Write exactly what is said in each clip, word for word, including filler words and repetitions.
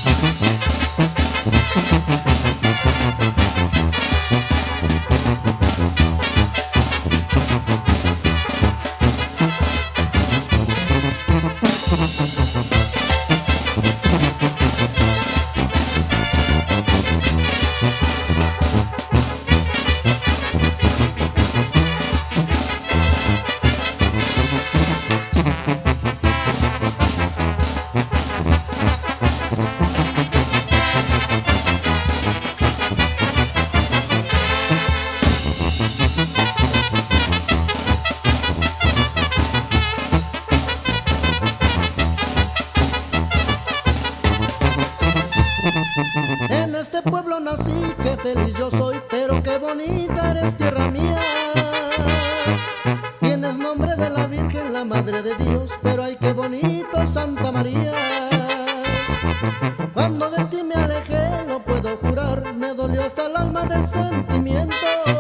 En este pueblo nací, qué feliz yo soy, pero qué bonita eres tierra mía. Tienes nombre de la Virgen, la Madre de Dios, pero ay qué bonito Santa María. Cuando de ti me alejé, lo puedo jurar, me dolió hasta el alma de sentimiento.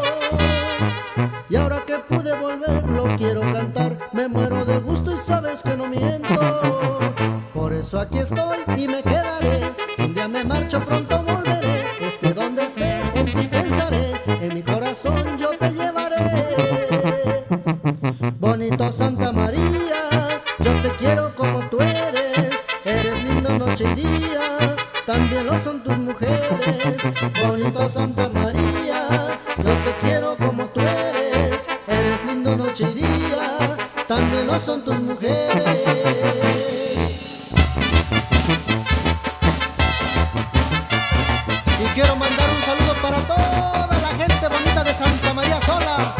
Y ahora que pude volver, lo quiero cantar, me muero de gusto y sabes que no miento. Por eso aquí estoy y me quedaré, si un día me marcho pronto volveré. Esté donde esté, en ti pensaré, en mi corazón yo te llevaré. Bonito Santa María, yo te quiero como tú eres. Eres lindo noche y día, también lo son tus mujeres. Bonito Santa María, yo te quiero como tú eres. Eres lindo noche y día, también lo son tus mujeres. Y quiero mandar un saludo para toda la gente bonita de Santa María Sola.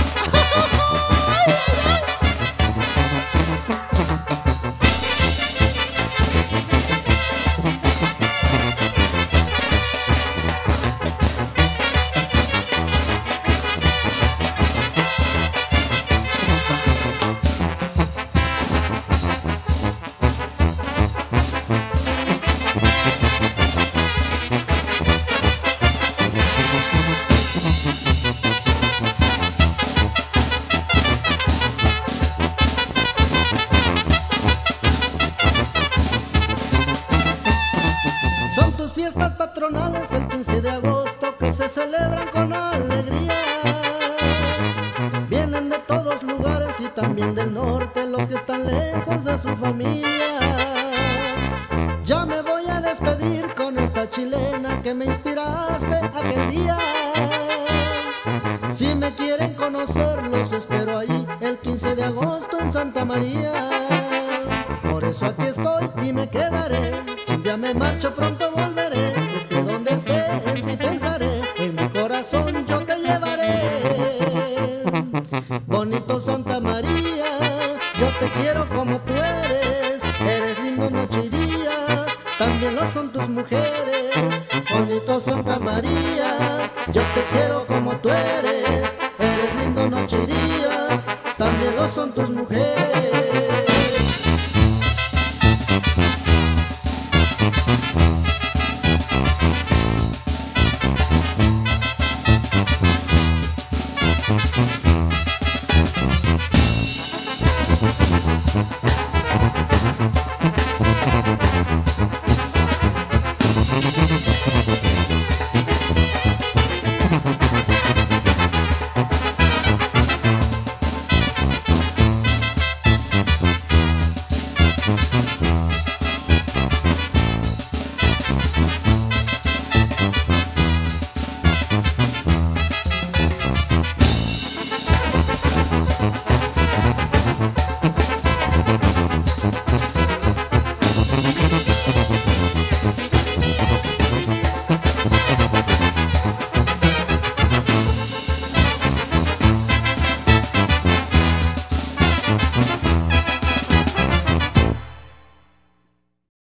Fiestas patronales el quince de agosto que se celebran con alegría. Vienen de todos lugares y también del norte los que están lejos de su familia. Ya me voy a despedir con esta chilena que me inspiraste aquel día. Si me quieren conocer los espero ahí el quince de agosto en Santa María. Por eso aquí estoy y me quedaré, si un día me marcho pronto volveré. Esté donde esté, en ti pensaré, en mi corazón yo te llevaré. Bonito Santa María, yo te quiero como tú eres. Eres lindo noche y día, también lo son tus mujeres. Bonito Santa María, yo te quiero como tú eres.